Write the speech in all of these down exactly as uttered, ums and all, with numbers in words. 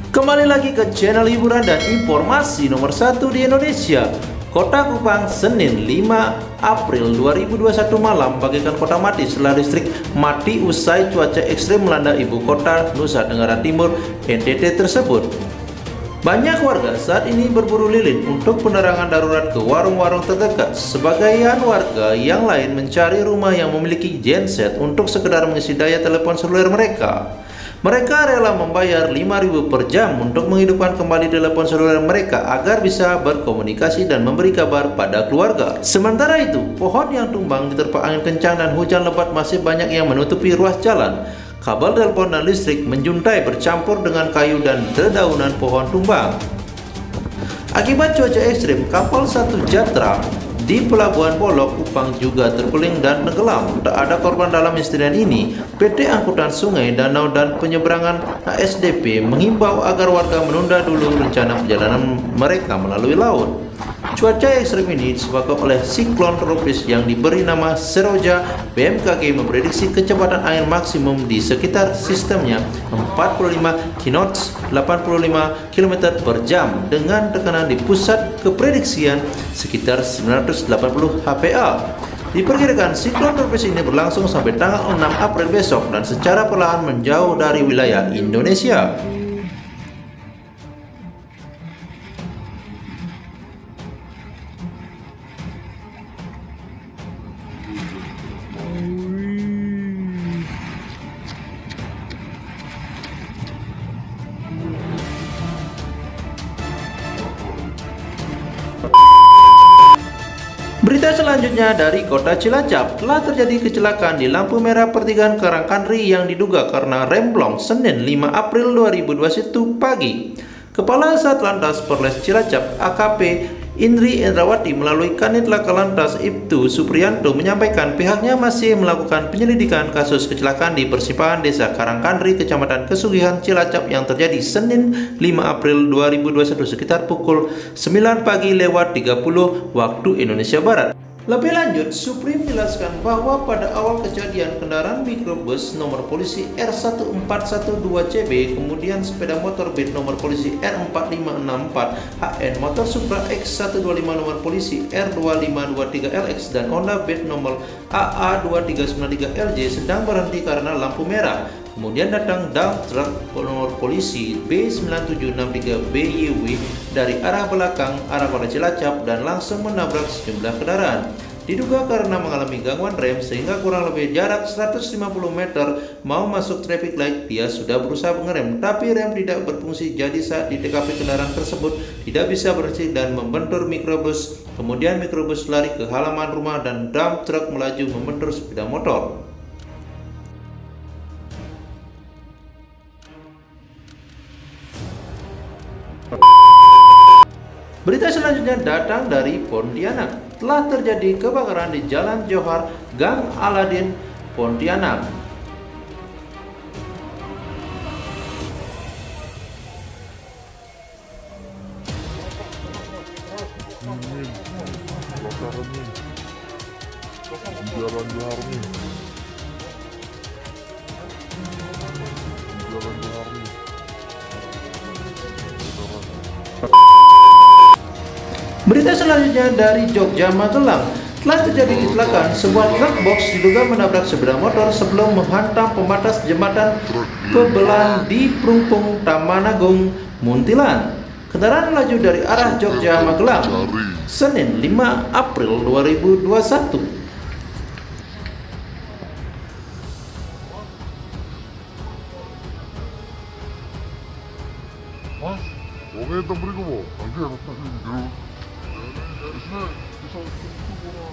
Kembali lagi ke channel hiburan dan informasi nomor satu di Indonesia. Kota Kupang, Senin lima April dua ribu dua puluh satu malam bagaikan kota mati setelah listrik mati usai cuaca ekstrem melanda ibu kota Nusa Tenggara Timur N T T tersebut. Banyak warga saat ini berburu lilin untuk penerangan darurat ke warung-warung terdekat. Sebagian warga yang lain mencari rumah yang memiliki genset untuk sekedar mengisi daya telepon seluler mereka. Mereka rela membayar lima ribu per jam untuk menghidupkan kembali telepon seluler mereka agar bisa berkomunikasi dan memberi kabar pada keluarga. Sementara itu, pohon yang tumbang diterpa angin kencang dan hujan lebat masih banyak yang menutupi ruas jalan. Kabel telepon dan listrik menjuntai bercampur dengan kayu dan dedaunan pohon tumbang. Akibat cuaca ekstrim, kapal satu Jatra di Pelabuhan Polok, Kupang juga terguling dan tenggelam. Tak ada korban dalam insiden ini. P T Angkutan Sungai, Danau dan Penyeberangan A S D P menghimbau agar warga menunda dulu rencana perjalanan mereka melalui laut. Cuaca ekstrem ini disebabkan oleh siklon tropis yang diberi nama Seroja. B M K G memprediksi kecepatan angin maksimum di sekitar sistemnya empat puluh lima knots delapan puluh lima kilometer per jam dengan tekanan di pusat keprediksian sekitar sembilan ratus delapan puluh H P A. Diperkirakan siklon tropis ini berlangsung sampai tanggal enam April besok dan secara perlahan menjauh dari wilayah Indonesia. Berita selanjutnya dari kota Cilacap. Telah terjadi kecelakaan di lampu merah pertigaan Karangkandri yang diduga karena remblong Senin lima April dua ribu dua puluh satu pagi. Kepala Satlantas Polres Cilacap A K P Indri Endrawati melalui Kanit Laka Lantas Ibtu Supriyanto menyampaikan pihaknya masih melakukan penyelidikan kasus kecelakaan di persimpangan Desa Karangkandri, Kecamatan Kesugihan, Cilacap yang terjadi Senin lima April dua ribu dua puluh satu sekitar pukul sembilan pagi lewat tiga puluh waktu Indonesia Barat. Lebih lanjut, Supri menjelaskan bahwa pada awal kejadian kendaraan mikrobus nomor polisi R satu empat satu dua C B, kemudian sepeda motor B nomor polisi R empat lima enam empat H N, motor Supra X satu dua lima nomor polisi R dua lima dua tiga L X, dan Honda Beat nomor A A dua tiga sembilan tiga L J sedang berhenti karena lampu merah. Kemudian datang dump truck nomor polisi B sembilan tujuh enam tiga B Y W dari arah belakang arah kota Cilacap dan langsung menabrak sejumlah kendaraan. Diduga karena mengalami gangguan rem sehingga kurang lebih jarak seratus lima puluh meter mau masuk traffic light, dia sudah berusaha mengerem tapi rem tidak berfungsi. Jadi saat di T K P kendaraan tersebut tidak bisa berhenti dan membentur mikrobus. Kemudian mikrobus lari ke halaman rumah dan dump truck melaju membentur sepeda motor. Berita selanjutnya datang dari Pontianak. Telah terjadi kebakaran di Jalan Johar, Gang Aladin, Pontianak. Jalan Johar nih. Jalan Johar nih. Berita selanjutnya dari Jogja, Magelang. Telah terjadi kecelakaan, sebuah truk box diduga menabrak sepeda motor sebelum menghantam pembatas jembatan Pebelan di Perumpung, Tamanagung, Muntilan. Kendaraan melaju dari arah Jogja, Magelang, Senin lima April dua ribu dua puluh satu. Mas, oke kita beri kamu. Nanti harus nanti dulu. Harusnya bisa itu orang.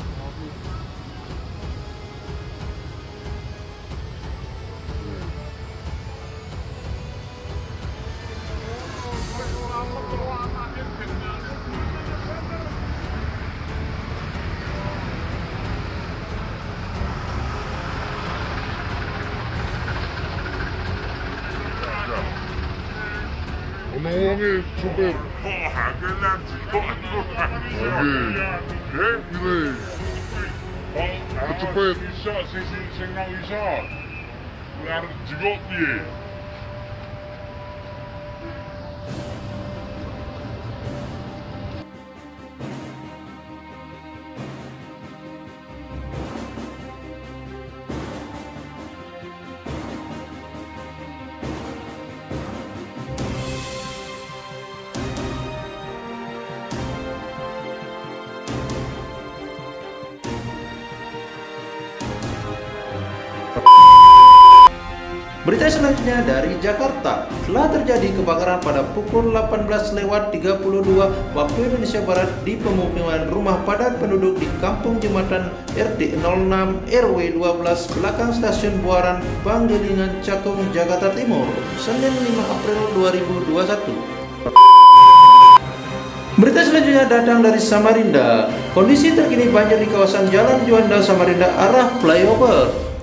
Ngomongin supir. Wah, kalian cikok. Oke. Eh, pilih. Kecepet. Bisa, sing sing nang bisa. Biar jigok piye. Berita selanjutnya dari Jakarta. Telah terjadi kebakaran pada pukul delapan belas lewat tiga puluh dua waktu Indonesia Barat di pemukiman rumah padat penduduk di Kampung Jembatan R D nol enam R W dua belas belakang stasiun Buaran Panggilingan Cakung, Jakarta Timur, Senin lima April dua ribu dua puluh satu. Berita selanjutnya datang dari Samarinda. Kondisi terkini banjir di kawasan Jalan Juanda Samarinda arah flyover.